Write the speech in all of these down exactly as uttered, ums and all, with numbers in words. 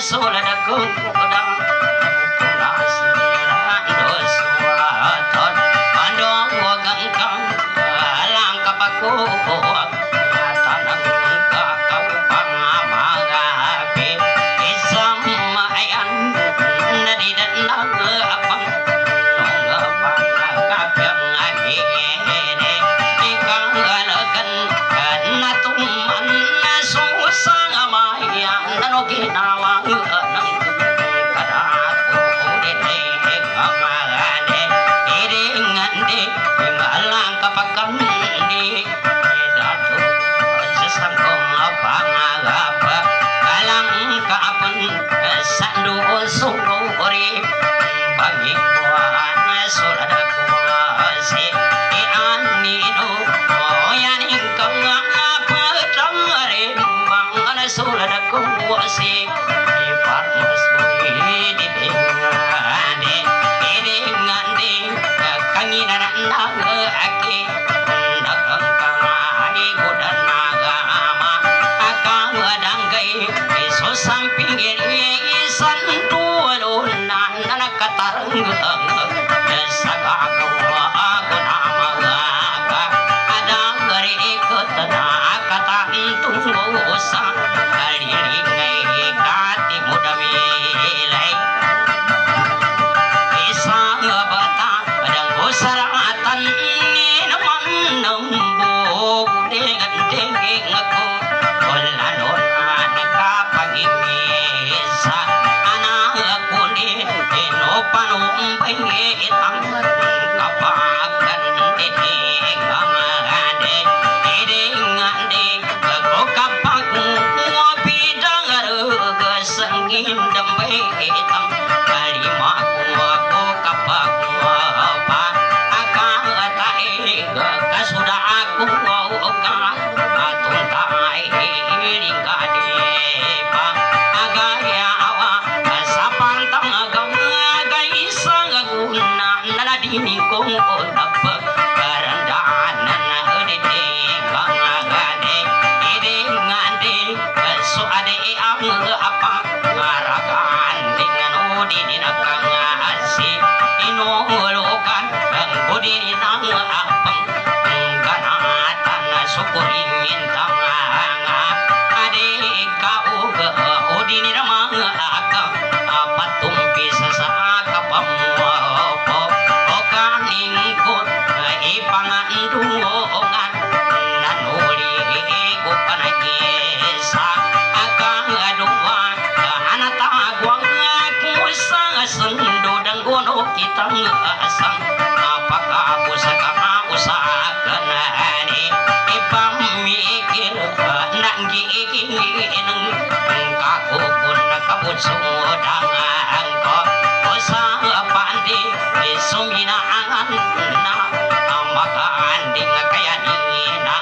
suladakun kudang kunasira doswaton andong wagangkang alang kapaku tanang kakau pangamagapi isamayan nadidan apang nongga panakapyang agene ikang galagan natuman susang amayan nanoginawa ng kadako dede kamagane iringandi ngalang kapagkandi datu sesangkong pangagapa kalang kapan sandu sunguri pagikuan suladakuasi ianino oyaning kang apatang rimbang suladakuasi iparmas bui didingade idingande kanginan nagaki dagang kangai godan nagama akang danggai iso samping isan tuwalunan nakatarang sagagawa ako namagaga adang gari ikot na katantung sa alilingay kati mudamilay isang bata padang usaratan ni naman ng bugding-ding ako wala nun nakapag-ingisa anak ko ni inupanumpay itang kapagan dinig amagade idingandi ako kapag bidang arugasangin dambay itang kalima ko ako kapag pa akang taig kasuda ako ka atong taay lingkade pa agayawa sa pantang agay isang aguna naladini kong unapag karandaanan na uliting kangagade idingandi so ade ang apa marakan dengan udin nakangasi inulukan ang udin ang apang ganatan sukuringin tanganga ade kau ke udin namang akang patumpis sa kapamuopo o kaningkot ipangandungan nanuli ko panagisa akang aduan anatagwang ako sa sundo dan gono kitang asang apakapos ka mausakan ani ipamikil nanggiiging kakukun nakabutsudangan ko usa pandi suminaan na makanding kaya nina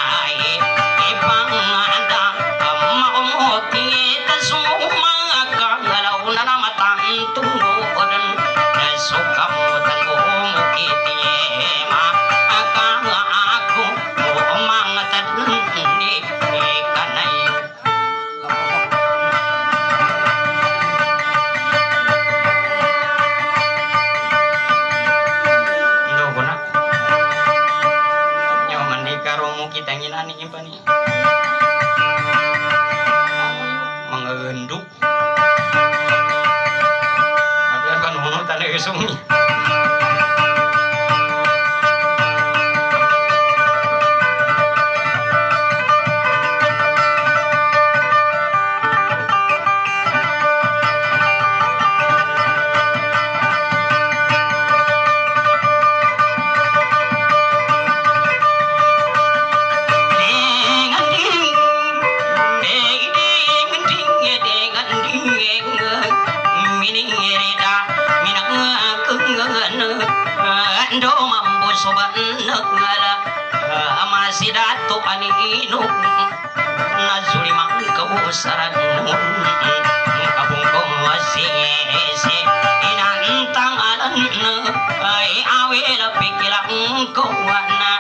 ipanganda maumuti sumanga kagalaw na namatang tungod na sukamutan umukitiyema akang ako mga tadni kanay Indo ko na nyo mandikaro mo kita nginani iba ni mga genduk ada kan hono tanda esumi do mambo soban ngala masih dato anino nazuli mang kausaran kabung ko masih se inantang alan ai awe la pikilang ko wana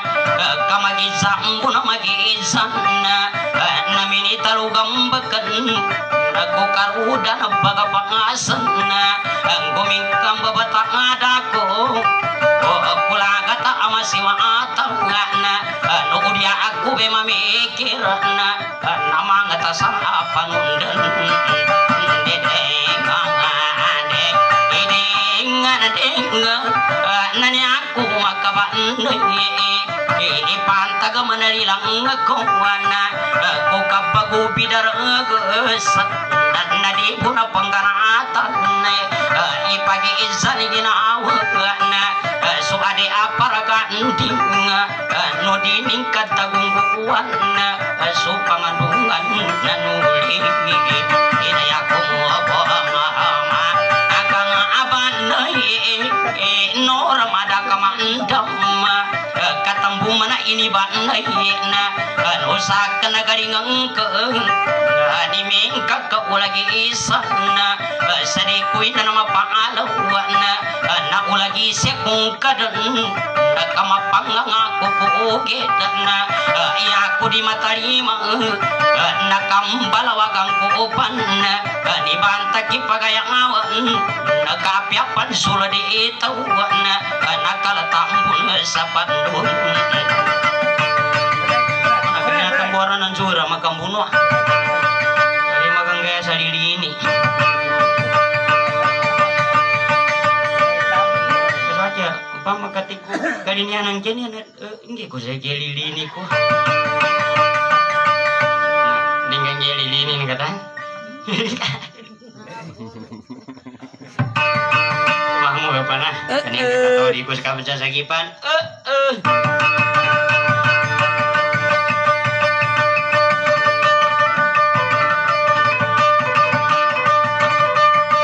kamagizam buna magizan na minita lugam bakan Naku karudan baga pangasana ang gumingkang babata ngadako o pula kata amasiwa atang ngana anu udia aku be mamikirana nama ngata sa panundan dedeng ngade ideng deng nani aku makabandai ipantag manalilang ngkawana ko kapagu bidar geus dan nadi puna pangganatan ipagi izan ginawa so ade aparaga nding no diningkat tagungguan so pangandungan nanuli inayaku apa mama akang abanai no ramada kamandam katambu mana ini banai na anu sakana garingang keung di mingkak ka ulagi isana sari kuin nama pangalawana na ulagi sekung kaden na kamapangang aku kuuge na iya aku di matarima na kambalawagang kuupan na di bantaki pagayang awan na kapiapan sula di itawan na kalatambun sa pandun ternyata buaran ng sura makambuno dari magang gaya sa lili ini saja apa makatiku kalinya nang jeni hindi ko sa lili ini ko dengan lili ini kata mahmu apa nah kan yang kata tahu di kus kapan sagipan eh eh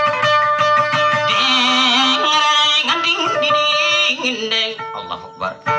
Allahu Akbar.